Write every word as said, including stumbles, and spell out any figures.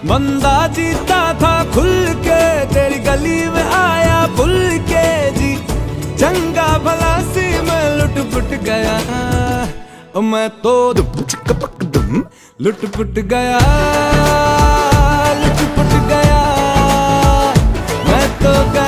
बंदा जीता था खुल के, तेरी गली में आया भूल के जी। चंगा भला सी मैं लुट पुट गया, ओ मैं तो दुम चिक पक दुम लुट पुट गया, लुट पुट गया मैं तो गया।